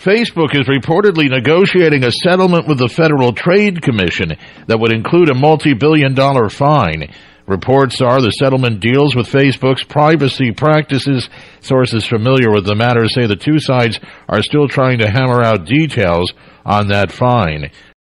Facebook is reportedly negotiating a settlement with the Federal Trade Commission that would include a multi-billion-dollar fine. Reports are the settlement deals with Facebook's privacy practices. Sources familiar with the matter say the two sides are still trying to hammer out details on that fine.